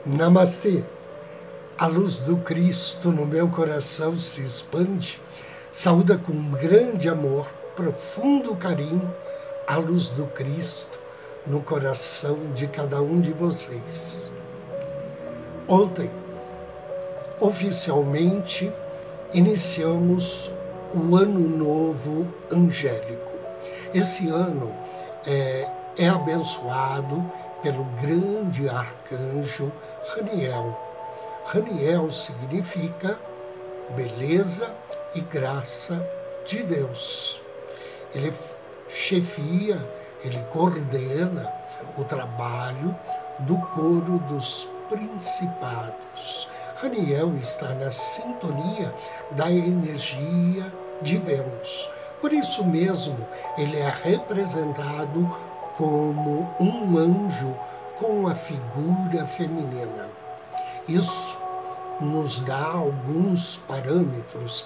Namastê! A luz do Cristo no meu coração se expande, saúda com grande amor, profundo carinho, a luz do Cristo no coração de cada um de vocês. Ontem, oficialmente, iniciamos o Ano Novo Angélico. Esse ano é abençoado pelo grande arcanjo Raniel. Raniel significa beleza e graça de Deus. Ele chefia, ele coordena o trabalho do coro dos principados. Raniel está na sintonia da energia de Vênus. Por isso mesmo, ele é representado como um anjo com a figura feminina. Isso nos dá alguns parâmetros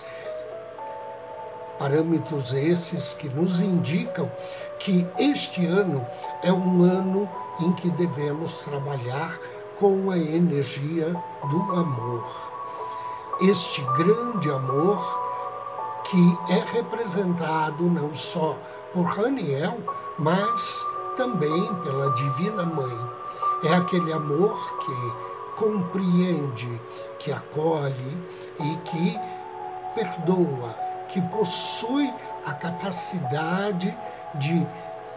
esses que nos indicam que este ano é um ano em que devemos trabalhar com a energia do amor. Este grande amor que é representado não só por Raniel, mas também pela Divina Mãe. É aquele amor que compreende, que acolhe e que perdoa, que possui a capacidade de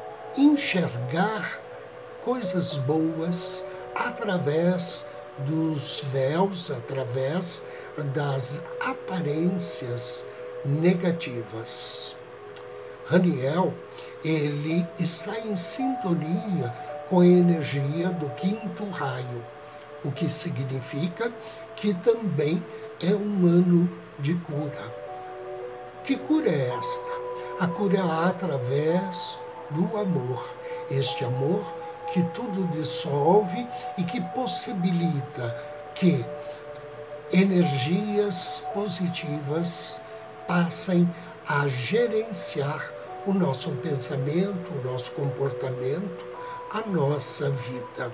enxergar coisas boas através dos véus, através das aparências negativas. Raniel, ele está em sintonia com a energia do quinto raio, o que significa que também é um ano de cura. Que cura é esta? A cura é através do amor. Este amor que tudo dissolve e que possibilita que energias positivas passem a gerenciar o nosso pensamento, o nosso comportamento, a nossa vida.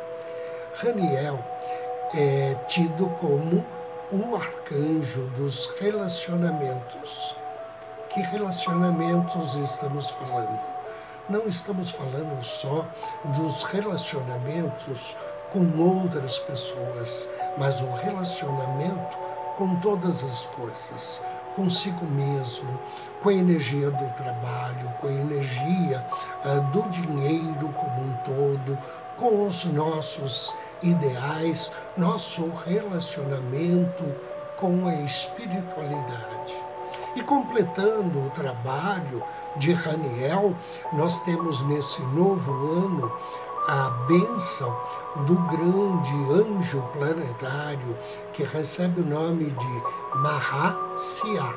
Raniel é tido como o arcanjo dos relacionamentos. Que relacionamentos estamos falando? Não estamos falando só dos relacionamentos com outras pessoas, mas o relacionamento com todas as coisas, consigo mesmo, com a energia do trabalho, com a energia do dinheiro como um todo, com os nossos ideais, nosso relacionamento com a espiritualidade. E completando o trabalho de Raniel, nós temos nesse novo ano a bênção do grande anjo planetário que recebe o nome de Mahá-Sia.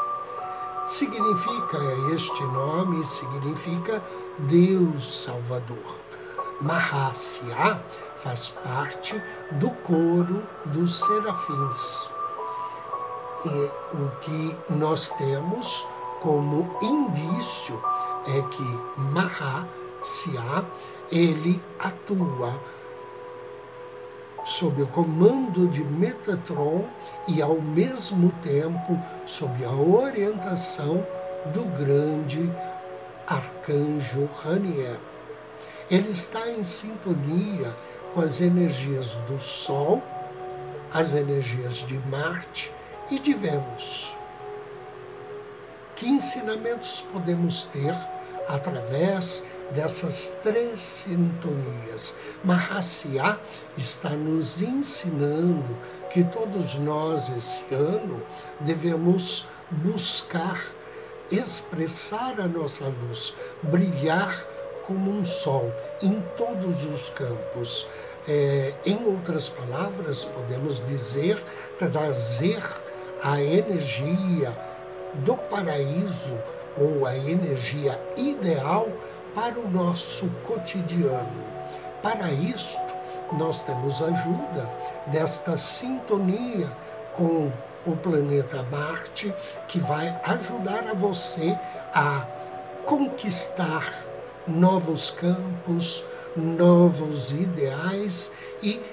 Este nome significa Deus Salvador. Mahá-Sia faz parte do coro dos serafins. E o que nós temos como indício é que Mahá-Sia, ele atua sob o comando de Metatron e, ao mesmo tempo, sob a orientação do grande arcanjo Raniel. Ele está em sintonia com as energias do Sol, as energias de Marte e de Vênus. Que ensinamentos podemos ter através dessas três sintonias? Mahá-Sia está nos ensinando que todos nós, esse ano, devemos buscar expressar a nossa luz, brilhar como um sol em todos os campos. Em outras palavras, podemos dizer, trazer a energia do paraíso ou a energia ideal para o nosso cotidiano. Para isto, nós temos ajuda desta sintonia com o planeta Marte, que vai ajudar a você a conquistar novos campos, novos ideais e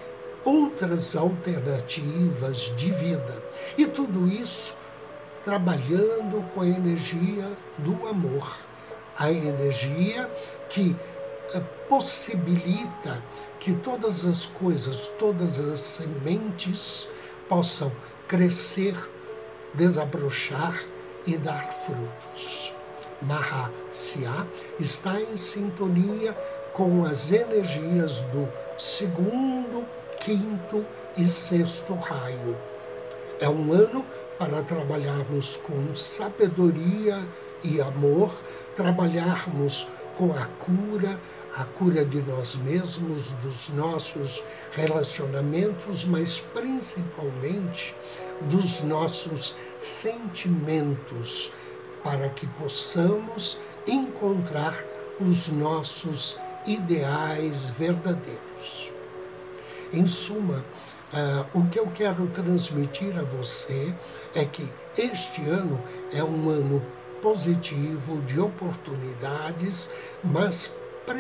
outras alternativas de vida. E tudo isso trabalhando com a energia do amor, a energia que possibilita que todas as coisas, todas as sementes possam crescer, desabrochar e dar frutos. Mahasya está em sintonia com as energias do 2º, 5º e 6º raio. É um ano para trabalharmos com sabedoria e amor, trabalharmos com a cura de nós mesmos, dos nossos relacionamentos, mas principalmente dos nossos sentimentos, para que possamos encontrar os nossos ideais verdadeiros. Em suma, o que eu quero transmitir a você é que este ano é um ano positivo, de oportunidades, mas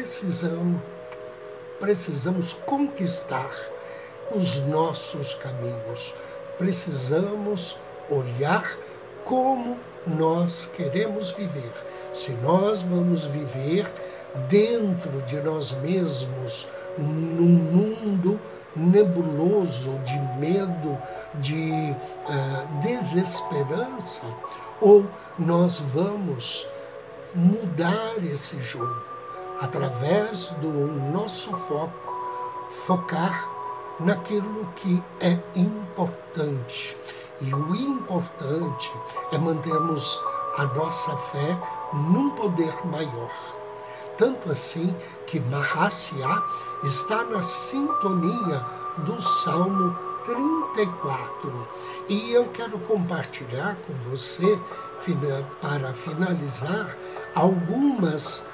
precisamos conquistar os nossos caminhos. Precisamos olhar como nós queremos viver. Se nós vamos viver dentro de nós mesmos, num mundo nebuloso de medo, de desesperança, ou nós vamos mudar esse jogo através do nosso focar naquilo que é importante. E o importante é mantermos a nossa fé num poder maior. Tanto assim que Mahasya está na sintonia do Salmo 34. E eu quero compartilhar com você, para finalizar, alguns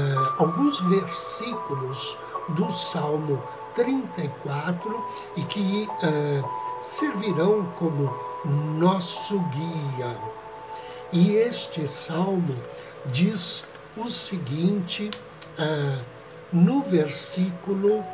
versículos do Salmo 34 e que servirão como nosso guia. E este salmo diz o seguinte, no versículo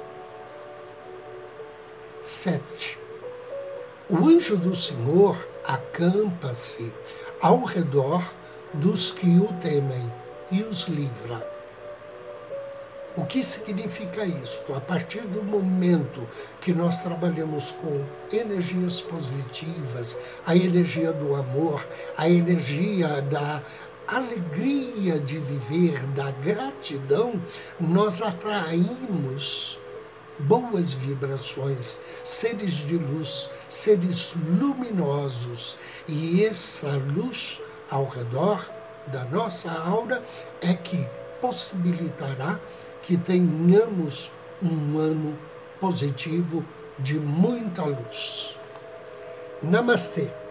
7. O anjo do Senhor acampa-se ao redor dos que o temem e os livra. O que significa isto? A partir do momento que nós trabalhamos com energias positivas, a energia do amor, a energia da alegria de viver, da gratidão, nós atraímos boas vibrações, seres de luz, seres luminosos. E essa luz ao redor da nossa aura é que possibilitará que tenhamos um ano positivo de muita luz. Namastê!